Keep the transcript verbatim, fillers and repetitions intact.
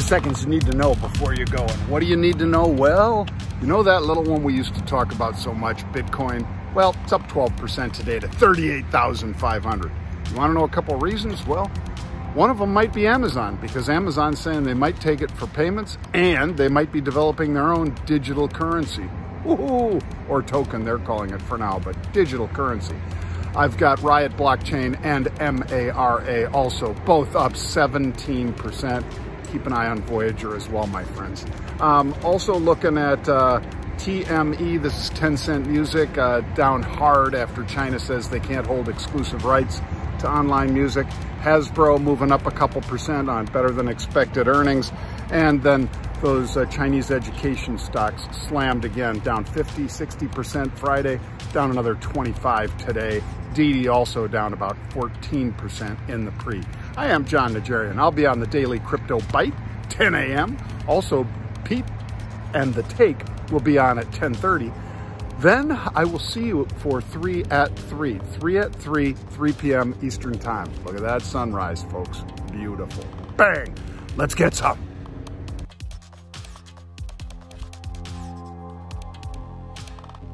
seconds you need to know before you go. And what do you need to know? Well, you know that little one we used to talk about so much, Bitcoin? Well, it's up twelve percent today to thirty-eight thousand five hundred. You want to know a couple of reasons? Well, one of them might be Amazon, because Amazon's saying they might take it for payments and they might be developing their own digital currency. Woohoo! Or token, they're calling it for now, but digital currency. I've got RIOT Blockchain and M A R A also, both up seventeen percent. Keep an eye on Voyager as well, my friends. Um, also looking at uh, T M E, this is ten cent music, uh, down hard after China says they can't hold exclusive rights to online music. Hasbro moving up a couple percent on better than expected earnings. And then those uh, Chinese education stocks slammed again, down fifty, sixty percent Friday, down another twenty-five today. D I D I also down about fourteen percent in the pre. I am Jon Najarian. I'll be on the Daily Crypto Bite, ten A M Also, Pete and The Take will be on at ten thirty. Then I will see you for three at three. three at three, three P M Eastern time. Look at that sunrise, folks. Beautiful. Bang! Let's get some.